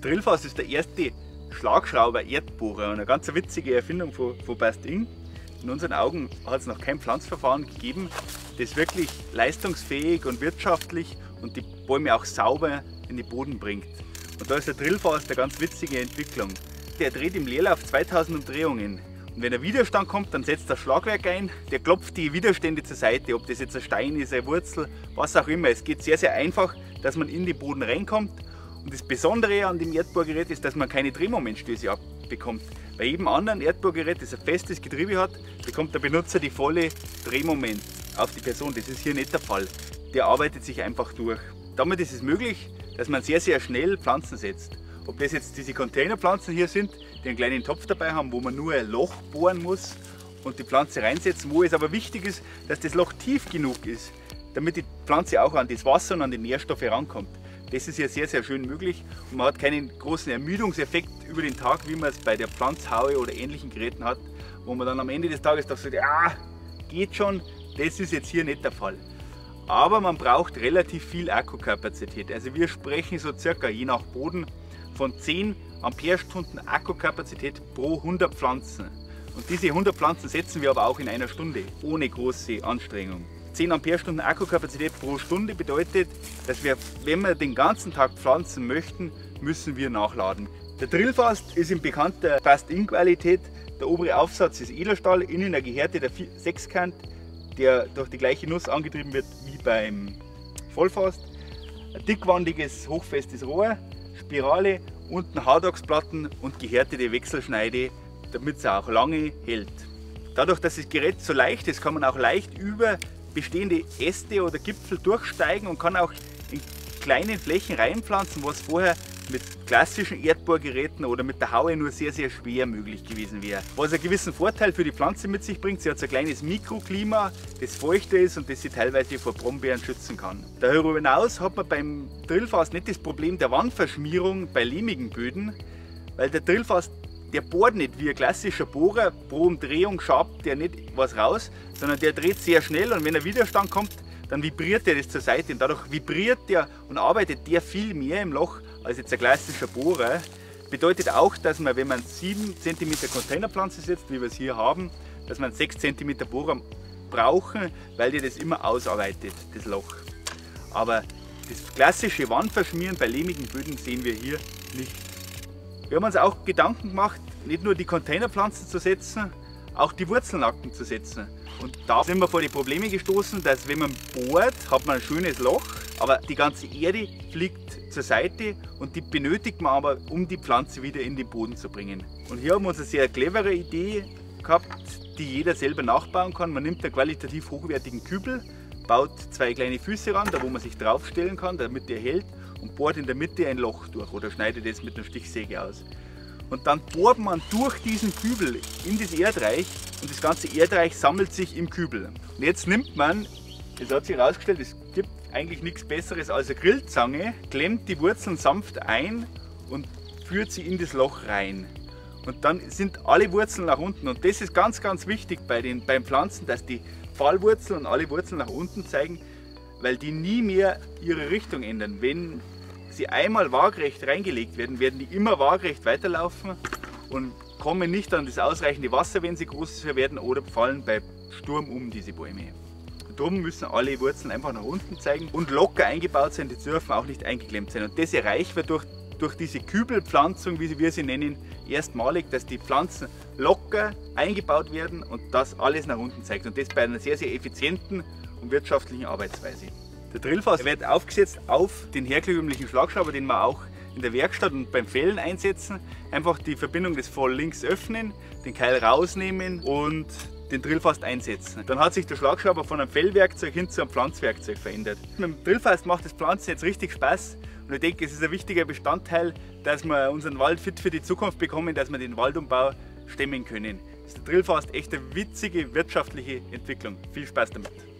Drillfaust ist der erste Schlagschrauber-Erdbohrer und eine ganz witzige Erfindung von Bast Ing. In unseren Augen hat es noch kein Pflanzverfahren gegeben, das wirklich leistungsfähig und wirtschaftlich und die Bäume auch sauber in den Boden bringt. Und da ist der Drillfaust eine ganz witzige Entwicklung. Der dreht im Leerlauf 2000 Umdrehungen. Und wenn ein Widerstand kommt, dann setzt das Schlagwerk ein, der klopft die Widerstände zur Seite, ob das jetzt ein Stein ist, eine Wurzel, was auch immer. Es geht sehr, sehr einfach, dass man in den Boden reinkommt. Und das Besondere an dem Erdbohrgerät ist, dass man keine Drehmomentstöße abbekommt. Bei jedem anderen Erdbohrgerät, das ein festes Getriebe hat, bekommt der Benutzer die volle Drehmoment auf die Person. Das ist hier nicht der Fall. Der arbeitet sich einfach durch. Damit ist es möglich, dass man sehr, sehr schnell Pflanzen setzt. Ob das jetzt diese Containerpflanzen hier sind, die einen kleinen Topf dabei haben, wo man nur ein Loch bohren muss und die Pflanze reinsetzen, wo es aber wichtig ist, dass das Loch tief genug ist, damit die Pflanze auch an das Wasser und an die Nährstoffe rankommt. Das ist hier sehr, sehr schön möglich und man hat keinen großen Ermüdungseffekt über den Tag, wie man es bei der Pflanzhaue oder ähnlichen Geräten hat, wo man dann am Ende des Tages doch sagt, ja, geht schon, das ist jetzt hier nicht der Fall. Aber man braucht relativ viel Akkukapazität. Also wir sprechen so circa, je nach Boden, von 10 Ampere-Stunden Akkukapazität pro 100 Pflanzen. Und diese 100 Pflanzen setzen wir aber auch in einer Stunde, ohne große Anstrengung. 10 Ampere-Stunden Akkukapazität pro Stunde bedeutet, dass wir, wenn wir den ganzen Tag pflanzen möchten, müssen wir nachladen. Der Drillfaust ist in bekannter Bast-Ing-Qualität. Der obere Aufsatz ist Edelstahl, innen ein gehärteter Sechskant, der durch die gleiche Nuss angetrieben wird wie beim Vollfaust. Ein dickwandiges, hochfestes Rohr, Spirale, unten Hardox-Platten und gehärtete Wechselschneide, damit es auch lange hält. Dadurch, dass das Gerät so leicht ist, kann man auch leicht über bestehende Äste oder Gipfel durchsteigen und kann auch in kleinen Flächen reinpflanzen, was vorher mit klassischen Erdbohrgeräten oder mit der Haue nur sehr, sehr schwer möglich gewesen wäre. Was einen gewissen Vorteil für die Pflanze mit sich bringt, sie hat so ein kleines Mikroklima, das feuchter ist und das sie teilweise vor Brombeeren schützen kann. Darüber hinaus hat man beim Drillfaust nicht das Problem der Wandverschmierung bei lehmigen Böden, weil der Drillfaust, der bohrt nicht wie ein klassischer Bohrer, pro Umdrehung schabt der nicht was raus, sondern der dreht sehr schnell und wenn ein Widerstand kommt, dann vibriert der das zur Seite und dadurch vibriert der und arbeitet der viel mehr im Loch als jetzt ein klassischer Bohrer. Bedeutet auch, dass man, wenn man 7 cm Containerpflanze setzt, wie wir es hier haben, dass man 6 cm Bohrer brauchen, weil der das immer ausarbeitet, das Loch. Aber das klassische Wandverschmieren bei lehmigen Böden sehen wir hier nicht. Wir haben uns auch Gedanken gemacht, nicht nur die Containerpflanzen zu setzen, auch die Wurzelnacken zu setzen. Und da sind wir vor die Probleme gestoßen, dass wenn man bohrt, hat man ein schönes Loch, aber die ganze Erde fliegt zur Seite und die benötigt man aber, um die Pflanze wieder in den Boden zu bringen. Und hier haben wir uns eine sehr clevere Idee gehabt, die jeder selber nachbauen kann. Man nimmt einen qualitativ hochwertigen Kübel, baut 2 kleine Füße ran, da wo man sich draufstellen kann, damit der hält, und bohrt in der Mitte ein Loch durch oder schneidet es mit einer Stichsäge aus. Und dann bohrt man durch diesen Kübel in das Erdreich und das ganze Erdreich sammelt sich im Kübel. Und jetzt nimmt man, das hat sich herausgestellt, es gibt eigentlich nichts Besseres als eine Grillzange, klemmt die Wurzeln sanft ein und führt sie in das Loch rein. Und dann sind alle Wurzeln nach unten. Und das ist ganz, ganz wichtig beim Pflanzen, dass die Fallwurzeln und alle Wurzeln nach unten zeigen, weil die nie mehr ihre Richtung ändern. Wenn sie einmal waagerecht reingelegt werden, werden die immer waagerecht weiterlaufen und kommen nicht an das ausreichende Wasser, wenn sie groß werden, oder fallen bei Sturm um, diese Bäume. Darum müssen alle Wurzeln einfach nach unten zeigen und locker eingebaut sein, die dürfen auch nicht eingeklemmt sein. Und das erreichen wir durch diese Kübelpflanzung, wie wir sie nennen, erstmalig, dass die Pflanzen locker eingebaut werden und das alles nach unten zeigt. Und das bei einer sehr, sehr effizienten und wirtschaftlichen Arbeitsweise. Der Drillfaust wird aufgesetzt auf den herkömmlichen Schlagschrauber, den wir auch in der Werkstatt und beim Fällen einsetzen. Einfach die Verbindung des Voll links öffnen, den Keil rausnehmen und den Drillfaust einsetzen. Dann hat sich der Schlagschrauber von einem Fellwerkzeug hin zu einem Pflanzwerkzeug verändert. Mit dem Drillfaust macht das Pflanzen jetzt richtig Spaß und ich denke, es ist ein wichtiger Bestandteil, dass wir unseren Wald fit für die Zukunft bekommen, dass wir den Waldumbau stemmen können. Das ist der Drillfaust echt eine witzige wirtschaftliche Entwicklung. Viel Spaß damit!